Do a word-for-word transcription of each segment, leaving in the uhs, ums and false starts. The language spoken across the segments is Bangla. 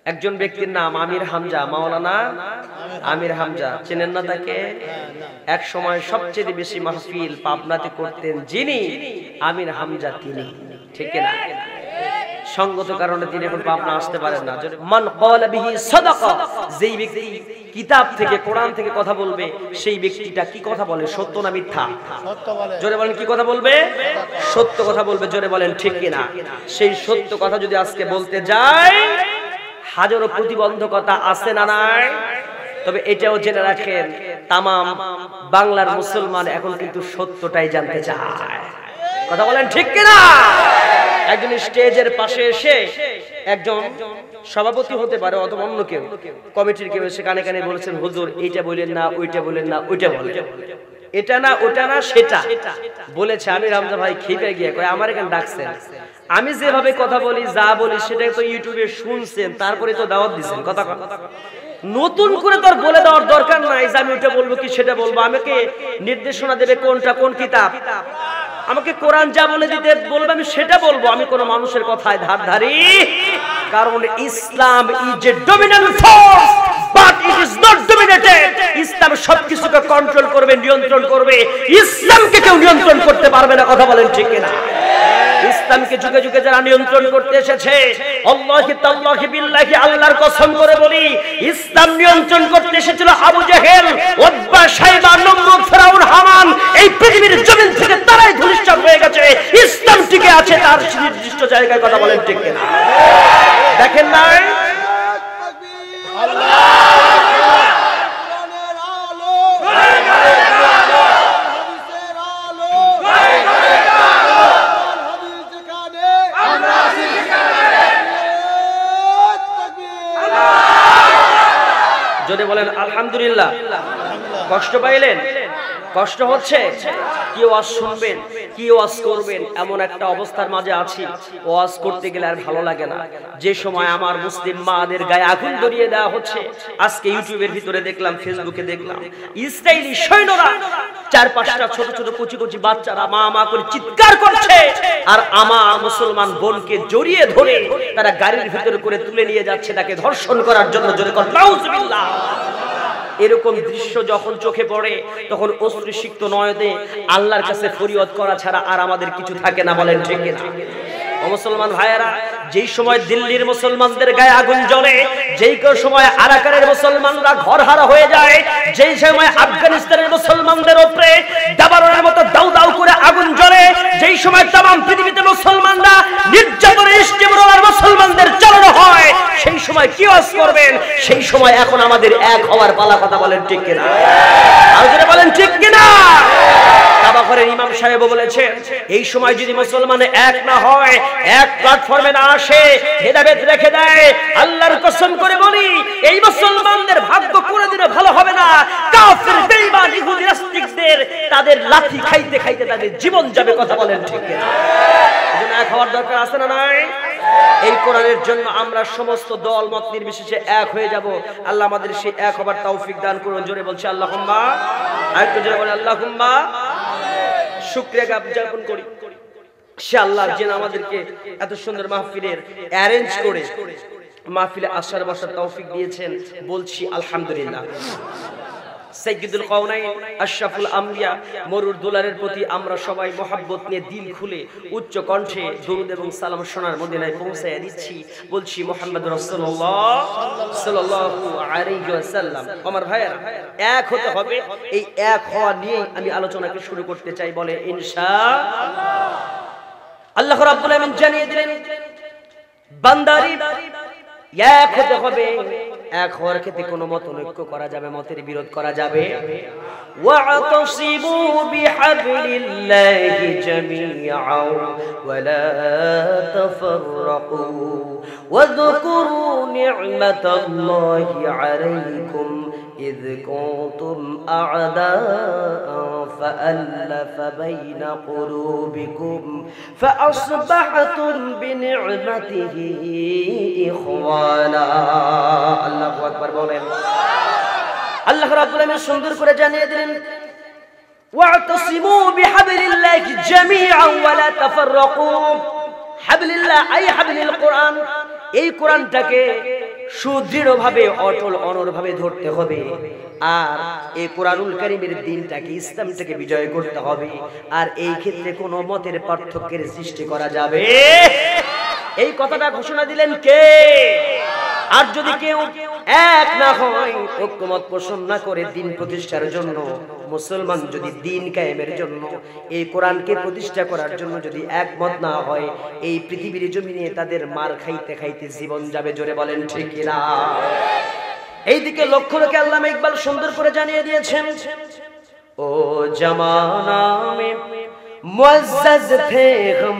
একজন ব্যক্তির নাম আমির হামজা, মাওলানা আমির হামজা, চেনেন না তাকে? এক সময় সবচেয়ে বেশি মাহফিল পাবনাতে করতেন যিনি, আমির হামজা তিনি, ঠিক না? সঙ্গত কারণে তিনি এখন পাবনা আসতে পারেন না। মান ক্বালা বিহি সাদাকা, যেই ব্যক্তি কিতাব থেকে কোরআন থেকে কথা বলবে সেই ব্যক্তিটা কি কথা বলে, সত্য না মিথ্যা? সত্য বলে। জোরে বলেন, কি কথা বলবে? সত্য কথা বলবে। জোরে বলেন ঠিক কি না? সেই সত্য কথা যদি আজকে বলতে যায়, হাজারো প্রতিবন্ধকতা আছে না নাই? তবে এটাও জেনে রাখেন, তামাম বাংলার মুসলমান এখন কিন্তু সত্যটাই জানতে চায়। কথা বলেন ঠিক কি না? একজন স্টেজের পাশে এসে একজন সভাপতি হতে পারে অথবা অন্য কেউ, কমিটির কেউ এসে কানে কানে বলেছেন, হুজুর এইটা বলেন না, ওইটা বলেন না, ওইটা বলেন, এটা না ওটা না সেটা বলেছে। আমির হামজা ভাই খেপে গিয়ে কয়, আমার এখানে ডাকছেন, আমি যেভাবে কথা বলি যা বলি সেটাই তো ইউটিউবে শুনছেন, তারপরে তো দাওয়াত দিচ্ছেন, কথা নতুন করে তোর বলে দেওয়ার দরকার নাই যে আমি ওইটা বলবো কি সেটা বলবো। আমাকে নির্দেশনা দেবে কোনটা কোন কিতাব, আমাকে কোরআন যা বলে দিতে বলবে আমি সেটা বলবো। আমি কোন মানুষের কথায় ধার ধারি, কারণ Islam is a dominant force but it is not dominated. ইসলাম সবকিছুকে কন্ট্রোল করবে, নিয়ন্ত্রণ করবে, ইসলামকে কেউ নিয়ন্ত্রণ করতে পারবে না। কথা বলেন ঠিক কিনা? ইসলামকে যুগে যুগে যারা নিয়ন্ত্রণ করতে এসেছে, আল্লাহি তাআলাহি বিল্লাহি, আল্লাহর কসম করে বলি, ইসলাম নিয়ন্ত্রণ করতে এসেছিল আবু জেহেল, উতবা, শাইবা, নমরুদ, ফিরাউন, হামান। এই পৃথিবীর জমিন থেকে তারাই ধূলিসাৎ হয়ে গেছে, ইসলাম টিকে আছে তার নির্দিষ্ট জায়গায়। কথা বলেন ঠিক কিনা? দেখেন নাই আল্লাহ যদি বলেন আলহামদুলিল্লাহ। কষ্ট পাইলেন? কষ্ট হচ্ছে? কি ওয়াজ শুনবেন, কি ওয়াজ করবেন, এমন একটা অবস্থার মাঝে আছি। ওয়াজ করতে গেলে আর ভালো লাগে না। যে সময় আমার মুসলিম মাদের গায়ে আগুন ধরিয়ে দেওয়া হচ্ছে, আজকে ইউটিউবের ভিতরে দেখলাম, ফেসবুকে দেখলাম, ইসরায়েলি সৈন্যরা চার পাঁচটা ছোট ছোট কুচি কুচি বাচ্চারা মা মা করে চিৎকার করছে, আর আমার মুসলমান বোনকে জড়িয়ে ধরে তারা গাড়ির ভিতরে করে তুলে নিয়ে যাচ্ছে তাকে ধর্ষণ করার জন্য। জোরে কর নাউজুবিল্লাহ। এরকম দৃশ্য যখন চোখে পড়ে তখন অশ্রুসিক্ত নয়নে আল্লাহর কাছে ফরিয়াদ করা ছাড়া আর আমাদের কিছু থাকে না। বলেন ঠিক না? ও মুসলমান ভাইয়েরা, যেই সময় দিল্লির মুসলমানদের গায়ে আগুন জ্বলে, যেই সময় আরাকানের মুসলমানরা ঘরহারা হয়ে যায়, যেই সময় আফগানিস্তানের মুসলমানদের উপরে দাবানলের মতো দাউ দাউ করে আগুন জ্বলে, যেই সময় तमाम পৃথিবীতে মুসলমানরা নির্যাতনের ইস্তেমরার মুসলমানদের চালানো হয়, সেই সময় কি ওয়াজ করবেন? সেই সময় এখন আমাদের এক হওয়ার পালা। কথা বলেন ঠিক কিনা? আর যারা বলেন ঠিক কিনা? কাবাঘরের ইমাম সাহেব বলেছেন, এই সময় যদি মুসলমান এক না হয়, এক প্ল্যাটফর্মে না আসে, ভেদাভেদ রেখে দেয়, আল্লাহর কসম করে বলি এই মুসলমানদের ভাগ্য কোনদিনও ভালো হবে না। কাফের, বেঈমান, ইহুদি, নাস্তিকদের তাদের লাঠি খাইতে খাইতে তাদের জীবন যাবে। কথা বলেন ঠিক কিনা? এজন্য এক হওয়ার দরকার আছে না নাই? এই কোরআনের জন্য আমরা সমস্ত দল মত নির্বিশেষে এক হয়ে যাব। আল্লাহ আমাদের সেই এক হবার তৌফিক দান করুন। জোরে বলছি আল্লাহুম্মা। আরেকটু জোরে বলেন আল্লাহুম্মা। শুকরিয়া জ্ঞাপন করি সে আল্লাহ যিনি আমাদেরকে এত সুন্দর মাহফিলের অ্যারেঞ্জ করে মাহফিলে আসার বসার তৌফিক দিয়েছেন। বলছি আলহামদুলিল্লাহ। সাইয়্যিদুল কাওনাইন আশরাফুল আম্বিয়া মরুর দুলারের প্রতি আমরা সবাই মহব্বত নিয়ে দিল খুলে উচ্চ কণ্ঠে দরুদ এবং সালাম সোনার মদিনায় পৌঁছায় দিচ্ছি। বলছি মুহাম্মদ রাসূলুল্লাহ সাল্লাল্লাহু আলাইহি ওয়াসাল্লাম। আমার ভাইয়েরা, এক হতে হবে। এই এক হওয়া নিয়ে আমি আলোচনাকে শুরু করতে চাই। বলে ইনশাআল্লাহ। আল্লাহ রাব্বুল আলামিন জানিয়ে দিলেন, বান্দারি এক হতে হবে। এক হওয়ার ক্ষেত্রে কোনো মত ঐক্য করা যাবে, মতের বিরোধ করা যাবে। ওয়াতাসিমু বিহাবলিল্লাহি জামিআন ওয়া লা তাফাররাকু ওয়াযকুরু নি'মাতাল্লাহি আলাইকুম إذ كنتم أعداء فألف بين قلوبكم فأصبحتم بنعمته إخوانا الله أكبر বলেন। আল্লাহ রাব্বুল আলামিন সুন্দর করে জানিয়ে দিলেন, ওয়াতাসিমু বিহাবলিল্লাহি জামিআন ওয়া লা তাফাররাকু। হাবলিল্লাহ আই হাবলিল কোরআন। এই কোরআনটাকে সুদৃঢ়ভাবে অটল অনড়ভাবে ধরতে হবে। আর এই কোরআনুল কারীমের দ্বীনটাকে ইসলামটাকে বিজয় করতে হবে। আর এই ক্ষেত্রে কোনো মতের পার্থক্যের সৃষ্টি করা যাবে। এই কথাটা ঘোষণা দিলেন কে? আর যদি কেউ এক না হয়, ঐক্যমত পোষণ না করে দ্বীন প্রতিষ্ঠার জন্য, মুসলমান যদি দ্বীন কায়েমের জন্য, এই কোরআনকে প্রতিষ্ঠা করার জন্য যদি একমত না হয়, এই পৃথিবীর জমিনে তাদের মার খাইতে খাইতে জীবন যাবে। জোরে বলেন ঠিক কিনা? এইদিকে লক্ষ্য রেখে আল্লামা ইকবাল সুন্দর করে জানিয়ে দিয়েছেন, ও জামানা মে মুআজ্জাজ থে হাম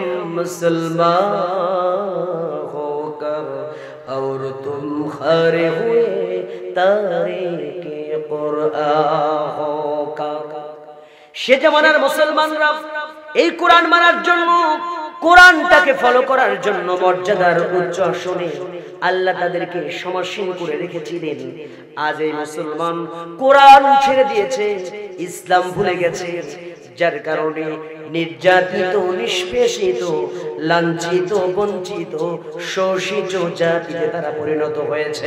মুসলমান হোকর और तुम खरे हुए तारीके कुरआन होकर। সে জামানার মুসলমানরা এই কোরআন মানার জন্য, কোরআনটাকে ফলো করার জন্য মর্যাদার উচ্চ আসনে আল্লাহ তাদেরকে সমাসীন করে রেখেছিলেন। আজ এই মুসলমান কোরআন ছেড়ে দিয়েছে, ইসলাম ভুলে গেছে, যার কারণে নির্যাতিত, নিষ্পেষিত, লাঞ্ছিত, বঞ্চিত, শোষিত জাতিতে তারা পরিণত হয়েছে।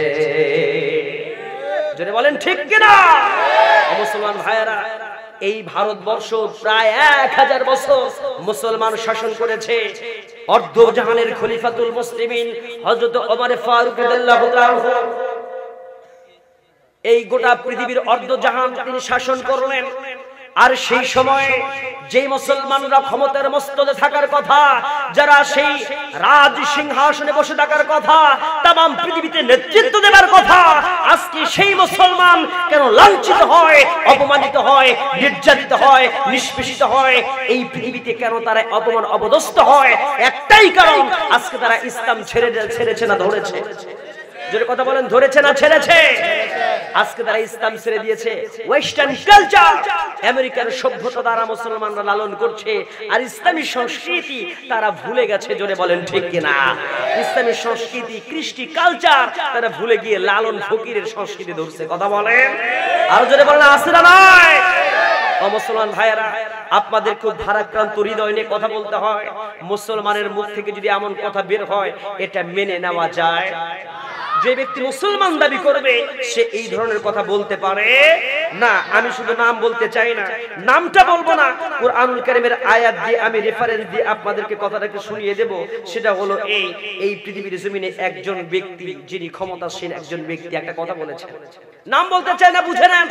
যদি বলেন ঠিক কিনা? মুসলমান ভাইয়েরা, এই ভারতবর্ষ প্রায় এক হাজার বছর মুসলমান শাসন করেছে। অর্ধ জাহানের খলিফাতুল মুসলিমিন হযরত ওমর ফারুক রাদিয়াল্লাহু তাআলা এই গোটা পৃথিবীর অর্ধ জাহান তিনি শাসন করলেন। আর সেই সময়ে যে মুসলমানরা ক্ষমতার মস্তদে থাকার কথা, যারা সেই রাজ সিংহাসনে বসে থাকার কথা, তামাম পৃথিবীতে নেতৃত্ব দেবার কথা, আজকে সেই মুসলমান কেন লাঞ্ছিত হয়, অপমানিত হয়, নির্যাতিত হয়, নিষ্পেষিত হয়? এই পৃথিবীতে কেন তারা অপমান অপদস্থ হয়? একটাই কারণ, আজকে তারা ইসলাম ছেড়ে ছেড়েছে না ধরেছে? যদি কথা বলেন, ধরেছে না ছেড়েছে? আজকে তারা ইসলাম ছেড়ে দিয়েছে। ওয়েস্টার্ন কালচার, আমেরিকার সভ্যতা দ্বারা মুসলমানরা লালন করছে, আর ইসলামী সংস্কৃতি তারা ভুলে গেছে। জোরে বলেন ঠিক কিনা? ইসলামী সংস্কৃতি, কৃষ্টি কালচার তারা ভুলে গিয়ে লালন ফকিরের সংস্কৃতি ধরছে। কথা বলেন, আর জোরে বলেন আছে না নাই? ও মুসলমান ভাইয়েরা, আপনাদের খুব ভারাক্রান্ত হৃদয় নিয়ে কথা বলতে হয়। মুসলমানের মুখ থেকে যদি এমন কথা বের হয়, এটা মেনে নেওয়া যায়? যে ব্যক্তি মুসলমান দাবি করবে সে এই ধরনের কথা বলতে পারে না। আমি শুধু নাম বলতে চাই না, নামটা বলবো না, কুরআনুল কারীমের আয়াত দিয়ে আমি রেফারেন্স দিয়ে আপনাদেরকে কথাটাকে শুনিয়ে দেব। সেটা হলো এই এই পৃথিবীর জমিনে একজন ব্যক্তি, যিনি ক্ষমতাসীন একজন ব্যক্তি, একটা কথা বলেছেন। নাম বলতে চাই না, বুঝে নেন।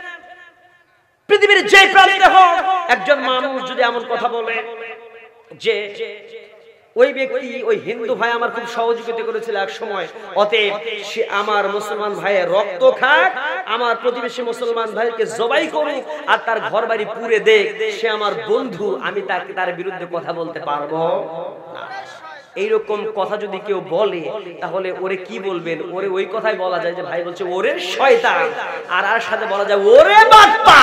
পৃথিবীর যে প্রান্তে হোক, একজন মানুষ যদি এমন কথা বলে যে ওই ব্যক্তি, ওই হিন্দু ভাই আমার খুব সহযোগিতা করেছিল এক সময়, অতএব সে আমার মুসলমান ভাইয়ের রক্ত খাক, আমার প্রতিবেশী মুসলমান ভাইকে জবাই করুক, আর তার ঘর বাড়ি পুড়ে দেখ, সে আমার বন্ধু, আমি তাকে তার বিরুদ্ধে কথা বলতে পারবো না। এইরকম কথা যদি কেউ বলে, তাহলে ওরে কি বলবেন? ওরে ওই কথাই বলা যায় যে ভাই বলছে ওরে শয়তান, আর আর সাথে বলা যায় ওরে বাটপা।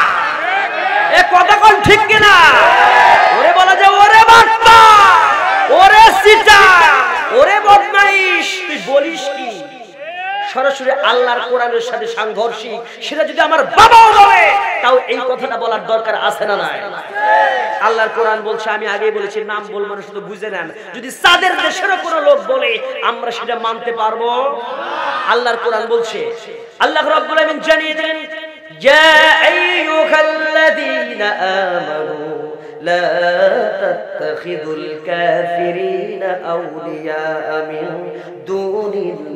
এ কথা কোন ঠিক কিনা? ওরে বলা যায় ওরে বাটপা, ওরে সিটা, ওরে বদমাইশ। তুই বলিস কি? সরাসরি আল্লাহর কোরআনের সাথে সাংঘর্ষিক। সেটা যদি আমার বাবাও বলে, তাও এই কথাটা বলার দরকার আছে না নাই? আল্লাহর কোরআন বলছে, আমি আগেই বলেছি, নাম বলবো না, শুধু বুঝে নেন। যদি সাদের দেশেরও কোনো লোক বলে, আমরা সেটা মানতে পারবো? আল্লাহর কোরআন বলছে, আল্লাহ রাব্বুল আলামিন জানিয়ে দেন, ইয়া আইয়ুহাল্লাযীনা আমানু لا تتخذوا الكافرين أولياء من دون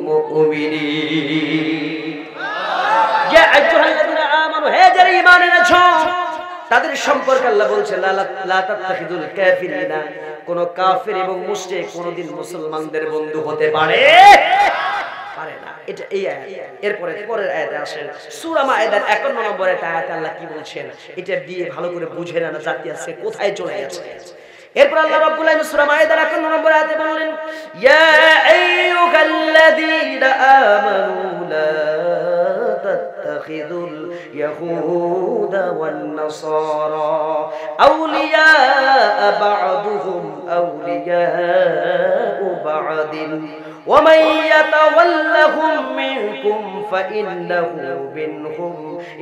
المؤمنين يا أيها الذين آمنوا হে যারা ঈমান এনেছো, তাদের সম্পর্কে আল্লাহ বলছেন লা তাত্তাখিদুল কাফিরিনা, কোন কাফির এবং মুশরিক কোনদিন মুসলমানদের বন্ধু হতে পারে পারে না। এটা এই আয়াত। এরপরে পরের আয়াতে আসেন, সূরা মায়েদার একান্ন নম্বর আয়াতে আল্লাহ কি বলছেন, এটা দিয়ে ভালো করে বুঝে নেন জাতি আছে কোথায় চলে গেছে। এরপর আল্লাহ রাব্বুল আলামিন সূরা মায়েদার একান্ন নম্বর আয়াতে বললেন, ইয়া আইয়ুহাল্লাযীনা আমানু লা তাত্তাখিদুল ইয়াহুদা ওয়ান নাসারা আউলিয়া বা'দুহুম আউলিয়া বা'দিন ومن يتولهم منكم فإنه منهم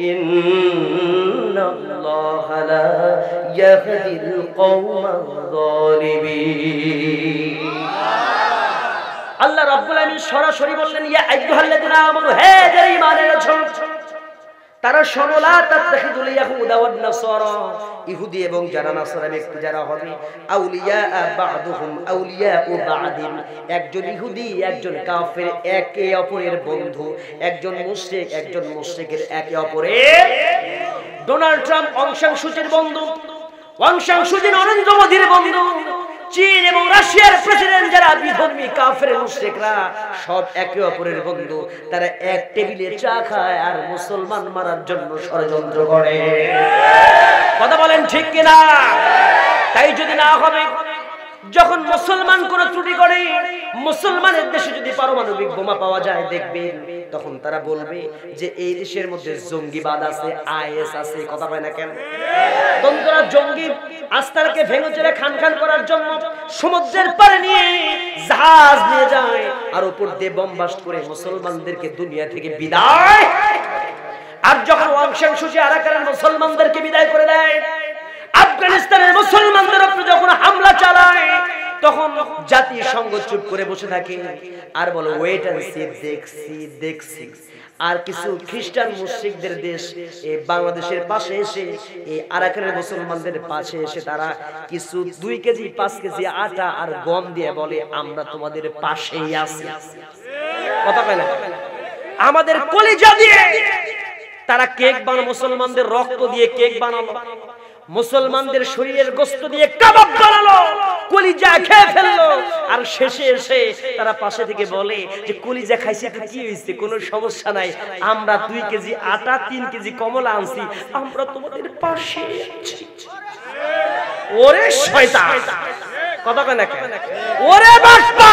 إن الله لا يهدي القوم الظالمين আল্লাহ রাব্বুল আলামিন সরাসরি বললেন ইয়া আইয়ুহাল্লাযিনা আমানু, হে যারা ঈমান এনেছো, তারা শোনো, লা তাত্তাখিযুল ইয়াহুদা ওয়ান নাসারা, ইহুদি এবং যারা নাসারা ব্যক্তি যারা হবে, আউলিয়া বা'দুহুম আউলিয়াউ বা'দিন, একজন ইহুদি একজন কাফের একে অপরের বন্ধু, একজন মুশরিক একজন মুশরিকের একে অপরের। ডোনাল্ড ট্রাম্প অং সান সুচির বন্ধু, অং সান সুচি নরেন্দ্র মোদির বন্ধু, চীন এবং রাশিয়ার প্রেসিডেন্ট যারা বিধর্মী কাফের মুশরিকরা সব একে অপরের বন্ধু। তারা এক টেবিলে চা খায় আর মুসলমান মারার জন্য ষড়যন্ত্র করে। কথা বলেন ঠিক কিনা? তাই যদি না হবে, যখন মুসলমান কোন ত্রুটি করে, মুসলমানের দেশে যদি পারমাণবিক বোমা পাওয়া যায়, দেখবেন তখন তারা বলবে যে এই দেশের মধ্যে জঙ্গিবাদ আছে, আইএস আছে। কথা হয় না কেন? তন্ত্রা জঙ্গি আস্তারকে ভেঙে চড়ে খান খান করার জন্য সমুদ্রের পারে নিয়ে জাহাজ নিয়ে যায় আর উপর দিয়ে বোমবাস্ট করে মুসলমানদেরকে দুনিয়া থেকে বিদায়। আর যখন অং সান সুচি আরাকানের মুসলমানদেরকে বিদায় করে দেয়, আফগানিস্তানের মুসলমানদের উপর যখন হামলা চালায়, তখন জাতিসংঘ চুপ করে বসে থাকে আর বলে ওয়েট এন্ড সি, দেখছি দেখছি। আর কিছু খ্রিস্টান মুশরিকদের দেশ এই বাংলাদেশের পাশে এসে, এই আরাকানের মুসলমানদের পাশে এসে তারা কিছু দুই কেজি পাঁচ কেজি আটা আর গম দিয়ে বলে আমরা তোমাদের পাশেই আছি। কথা কয় না? আমাদের কলিজা দিয়ে তারা কেক বানানো, মুসলমানদের রক্ত দিয়ে কেক বানালো, মুসলমানদের শরীরের গোশত দিয়ে কাবাব বানালো, কলিজা খেয়ে ফেললো। আর শেষে এসে তারা পাশে থেকে বলে যে কলিজা খাইছে তো কি হয়েছে, কোনো সমস্যা নাই, আমরা দুই কেজি আটা তিন কেজি কমলা আনছি, আমরা তোমাদের পাশে আছি। ওরে শয়তান! কথা কয় না কেন? ওরে বাটপা!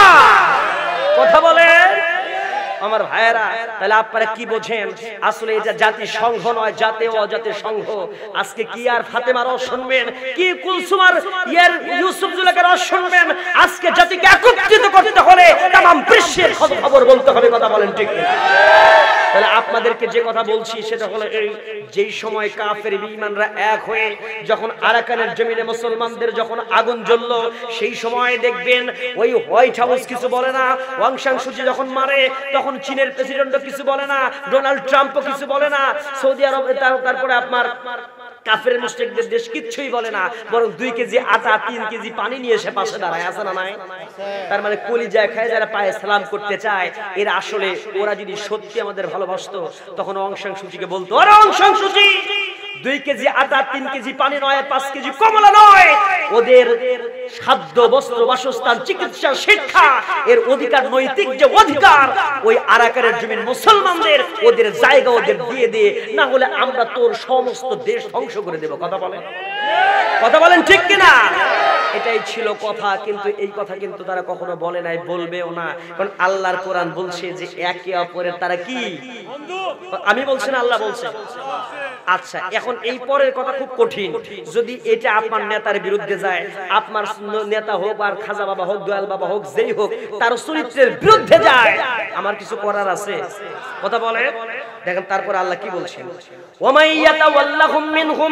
কথা বলে আমার ভাইয়েরা। তাহলে আপনারা কি বোঝেন? আসলে এটা জাতিসংঘ নয়, জাতীয় অজাতীয় সংঘ। আজকে কি আর ফাতেমার রস শুনবেন, কি কুলসুমার ইয়ার ইউসুফ জুলেখার রস শুনবেন? আজকে জাতিকে একত্রিত করতে হলে तमाम বিশ্বের খবর বলতে হবে। কথা বলেন ঠিক না? তাহলে আপনাদেরকে যে কথা বলছি সেটা হলো এই, যেই সময় কাফের বেঈমানরা এক হয়ে যখন আরাকানের জমিনে মুসলমানদের যখন আগুন জ্বলল, সেই সময় দেখবেন ওই হোয়াইট হাউস কিছু বলে না, অং সান সুচি যখন মারে তখন চীনের প্রেসিডেন্টও কিছু বলে না, ডোনাল্ড ট্রাম্পও কিছু বলে না, সৌদি আরব তারপরে আপনার কাফের মুশরিকদের দেশ কিচ্ছুই বলে না, বরং দুই কেজি আটা তিন কেজি পানি নিয়ে এসে পাশে দাঁড়ায়। আছে না নাই? তার মানে কলিজা খায় যারা পায়ে সালাম করতে চায়, এরা আসলে ওরা যদি সত্যি আমাদের ভালোবাসতো তখন অং সান সুচিকে বলতো, আরে অং সান সুচি, দুই কেজি আটা তিন কেজি পানি নয়, পাঁচ কেজি কমলা নয়, ওদের খাদ্য বস্ত্র বাসস্থান চিকিৎসা শিক্ষা এর অধিকার, নৈতিক যে অধিকার ওই আরাকানের জমিন মুসলমানদের, ওদের জায়গা ওদের দিয়ে দিয়ে, না হলে আমরা তোর সমস্ত দেশ ধ্বংস করে দেব। কথা বলেন, কথা বলেন ঠিক কিনা? এটাই ছিল কথা। কিন্তু এই কথা কিন্তু তারা কখনো বলে নাই, বলবেও না, কারণ আল্লাহর কোরআন বলছে যে একে অপরের তারা কি বন্ধু। আমি বলছি না, আল্লাহ বলছে। আচ্ছা, এখন এই পরের কথা খুব কঠিন। যদি এটা আপনার নেতার বিরুদ্ধে যায়, আপনার নেতা হোক আর খাজা বাবা হোক, দয়াল বাবা হোক, যেই হোক, তার চরিত্রের বিরুদ্ধে যায়, আমার কিছু করার আছে? কথা বলে দেখেন। তারপর আল্লাহ কি বলছেন? ওয়ামাইয়াতাওয়াল্লাহুম মিনহুম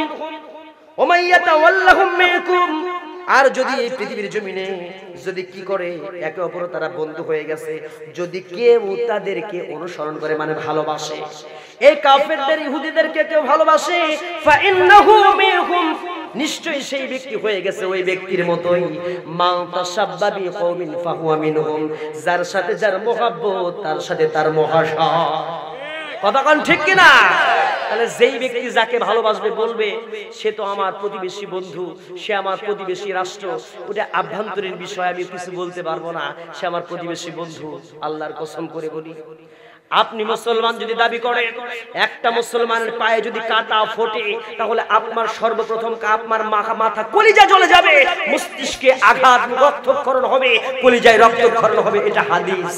ওয়ামাইয়াতাওয়াল্লাহুম মিনকুম, আর যদি এই পৃথিবীর জমিনে যদি কি করে একে অপর তারা বন্ধু হয়ে গেছে, যদি কেউ তাদেরকে অনুসরণ করে মানে ভালোবাসে, এই কাফেরদের ইহুদিদেরকে কেউ ভালোবাসে, ফা ইন্নাহু মিনহুম, নিশ্চয়ই সেই ব্যক্তি হয়ে গেছে ওই ব্যক্তির মতোই। মা তাসাব্বা বিকওমিন ফাহুয়া মিনহুম, যার সাথে যার মহব্বত তার সাথে তার মহাশা। কথা কোন ঠিক কিনা? তাহলে যেই ব্যক্তি যাকে ভালোবাসবে বলবে সে তো আমার প্রতিবেশী বন্ধু, সে আমার প্রতিবেশী রাষ্ট্র, ওটা আভ্যন্তরীণ বিষয়, আমি কিছু বলতে পারবো না, সে আমার প্রতিবেশী বন্ধু। আল্লাহর কসম করে বলি, আপনি মুসলমান যদি দাবি করেন, একটা মুসলমানের পায়ে যদি কাঁটা ফোটে, তাহলে আপনার সর্বপ্রথম আপনার মাথা মাথা কলিজা জ্বলে যাবে, মস্তিষ্কে আঘাত, রক্তক্ষরণ হবে, কলিজায় রক্তক্ষরণ হবে। এটা হাদিস।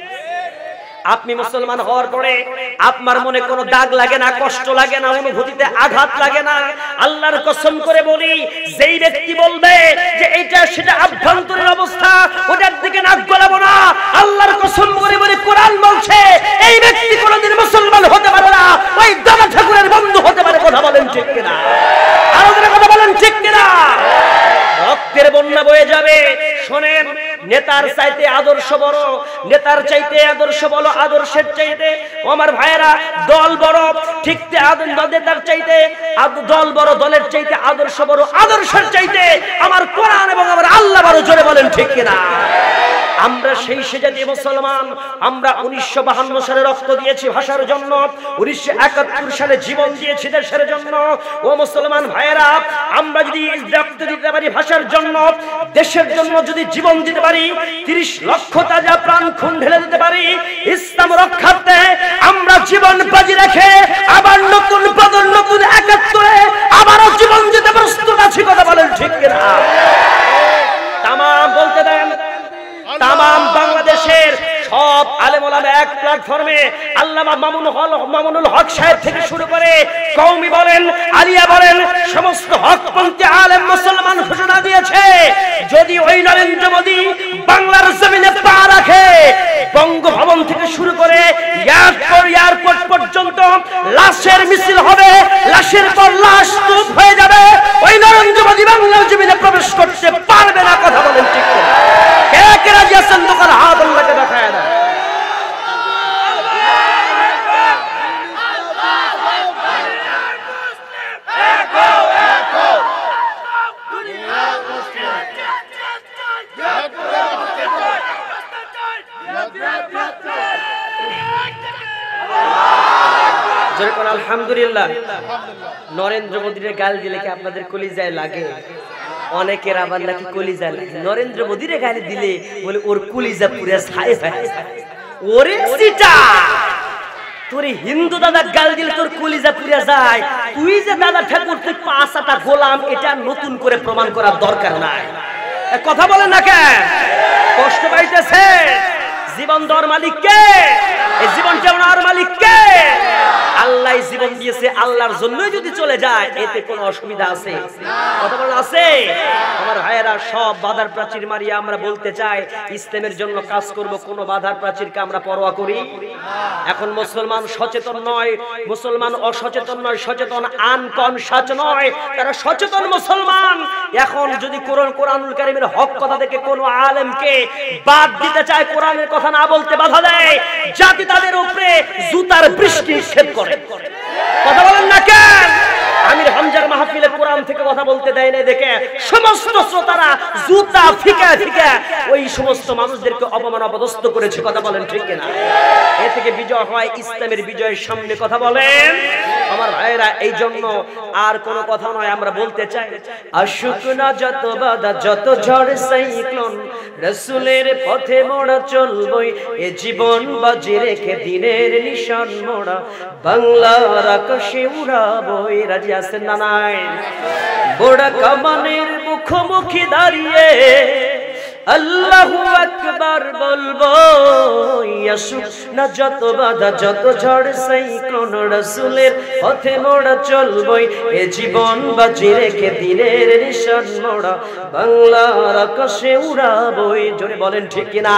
আপনি মুসলমান হওয়ার পরে আপনার মনে কোনো দাগ লাগে না, কষ্ট লাগে না, অনুভূতিতে আঘাত লাগে না। আল্লাহর কসম করে বলি, যেই ব্যক্তি বলবে যে এটা সেটা আভ্যন্তরীণ অবস্থা, ওটার দিকে নাক গলাবো না, আল্লাহর কসম করে বলি, কোরআন বলছে এই ব্যক্তি কোনোদিন মুসলমান হতে পারে না, ওই দাদা ঠাকুরের বন্ধু হতে পারে। কথা বলেন ঠিক কিনা? আরো কথা বলেন ঠিক কিনা? রক্তের বন্যা বয়ে যাবে। শোনেন, নেতা নেতার চাইতে আদর্শ বড়, নেতার চাইতে আদর্শ বড়, আদর্শের চাইতে আমার ভাইয়েরা দল বড়, ঠিক নেতার চাইতে দল বড়, দলের চাইতে আদর্শ বড়, আদর্শের চাইতে আমার কোরআন এবং আমার আল্লাহ বড়। জোরে বলেন ঠিক কিনা? আমরা সেই সেজাতি মুসলমান। আমরা উনিশশো বাহান্ন সালে রক্ত দিয়েছি ভাষার জন্য, উনিশশো একাত্তর সালে জীবন দিয়েছি দেশের জন্য। ও মুসলমান ভাইয়েরা, আমরা যদি রক্ত দিতে পারি ভাষার জন্য, দেশের জন্য যদি জীবন দিতে পারি, তিরিশ লক্ষ তাজা প্রাণ খুন ঢেলে দিতে পারি ইসলাম রক্ষার্থে, আমরা জীবন বাজি রেখে আবার নতুন পদন নতুন একাত্তরে আবারও জীবন দিতে প্রস্তুত আছি। কথা বলেন ঠিক কিনা? তামাম বলতে দেন, তামাম বাংলাদেশের সব আলেম ওলামা এক প্ল্যাটফর্মে আল্লামা মামুনুল হক মামুনুল হক সাহেব থেকে শুরু করে কওমি বলেন, আলিয়া বলেন, সমস্ত হকপন্থী আলেম মুসলমান ঘোষণা দিয়েছে, যদি ওই নরেন্দ্র মোদী বাংলার জমিনে পা রাখে, বঙ্গভবন থেকে শুরু করে এয়ারপোর্ট এয়ারপোর্ট পর্যন্ত লাশের মিছিল হবে, লাশের পর লাশ স্তূপ হয়ে যাবে, ওই নরেন্দ্র মোদী বাংলার জমিনে প্রবেশ করতে পারবে না। কথা বলেন ঠিক কিনা? কে কে রাজি আছেন? দোকান হাত আল্লাহকে দেখায় না। যেরকম আলহামদুলিল্লাহ, নরেন্দ্র মোদীর গাল দিলে কি আপনাদের কলিজায় লাগে? অনেকের আবার নাকি কলিজা লাগে। নরেন্দ্র মোদীর গালি দিলে বলে ওর কলিজা পুরে ছাই ছাই। ওরে সিটা, তোরে হিন্দু দাদা গাল দিলে তোর কলিজা পুরে যায়। তুই যে দাদা ঠাকুর তুই পাঁচটা গোলাম, এটা নতুন করে প্রমাণ করার দরকার নাই। কথা বলে না কেন? কষ্ট পাইতেছে। জীবন দেওয়ার মালিক কে? এই জীবনটা ওনার মালিক কে? আল্লাহ জীবন দিয়েছে, আল্লাহর জন্যই যদি চলে যায় এতে কোনো অসুবিধা আছে? কথা বলেন আছে? আমার ভাইয়েরা, সব বাধার প্রাচীর মারিয়ে আমরা বলতে চাই ইসলামের জন্য কাজ করব, কোনো বাধার প্রাচীরকে আমরা পরোয়া করি? এখন মুসলমান সচেতন নয়, মুসলমান অসচেতন নয়, সচেতন আনকনশাস নয়, তারা সচেতন মুসলমান। এখন যদি কোরআন কোরআনুল কারীমের হক কথা থেকে কোনো আলেমকে বাদ দিতে চায়, কোরআনের কথা না বলতে বাধা দেয়, জাতি তাদের উপরে জুতার বৃষ্টি নিক্ষেপ করে। কথা বলেন না কেন? আমির হামজার মাহফিলে কোরআন থেকে কথা বলতে দেয় না দেখে সমস্ত শ্রোতারা জুতা ফিকা ফিকা ওই সমস্ত মানুষদেরকে অপমান অপদস্থ করেছে। কথা বলেন ঠিক কিনা? এ থেকে বিজয় হয় ইসলামের বিজয়ের সামনে। কথা বলেন আমার ভাইয়েরা। এই জন্য আর কোনো কথা নয়, আমরা বলতে চাই আশুক না যত বাধা যত ঝড় সাইক্লোন, রাসূলের পথে মোরা চলবই, এ জীবন বাজি রেখে দিনের নিশান মোরা বাংলার আকাশে উড়াবই। রাজি আছেন না নাই? বড় কামানের মুখোমুখি দাঁড়িয়ে আল্লাহু আকবার বলবো, আসুক না যত বাধা যত ঝড় সাইক্লোন, রাসূলের পথে মোরা চলবই, এ জীবন বাজি রেখে দিনের নিশান মোরা বাংলার আকাশে উড়াবই। জোরে বলেন ঠিক কিনা?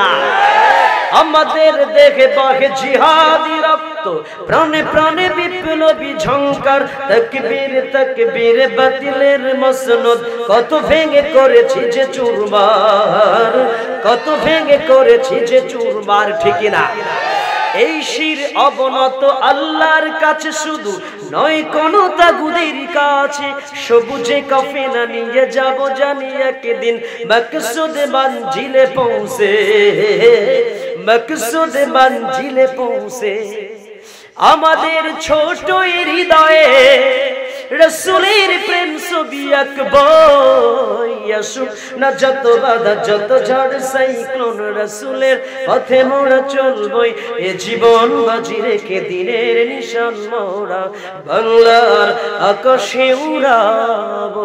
আমাদের দেখে বহে জিহাদি রক্ত, প্রাণে প্রাণে বিপ্লবী ঝংকার, তাকবীর তাকবীর বাতিলের মসনদ, কত ভেঙে করেছি যে চুরমার, কত ভেঙে করেছি যে চুরমার। ঠিক না? এই শির অবনত আল্লাহর কাছে শুধু নয়, কোন তাগুদের কাছে, সবুজে কাফেলা নিয়ে যাব জানি একদিন মকসুদ মঞ্জিলে পৌঁছে, মকসুদ মঞ্জিলে পৌঁছে। আমাদের ছোট হৃদয়ে রাসূলের প্রেম ছবি আঁকবো, আসুক না যত বাধা যত ঝড় সাইক্লোন, রাসূলের পথে মোরা চলবই, এ জীবন বাজি রেখে দিনের নিশান মোরা বাংলার আকাশে উড়াবো।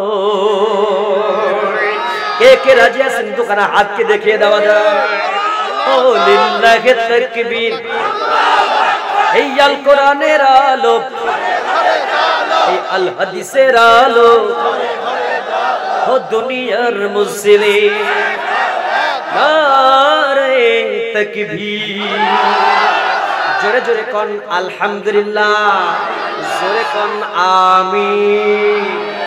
কে কে রাজি আছেন? দোকানে হাতকে দেখিয়ে দেওয়া যায়। ও লিল্লাহি তাকবীর। এই আল কোরআনের আলো, এই আল হাদিসের আলো, ও দুনিয়ার মুসলিম নারে তাকবীর। জোরে জোরে কোন আলহামদুলিল্লাহ, জোরে কোন আমিন।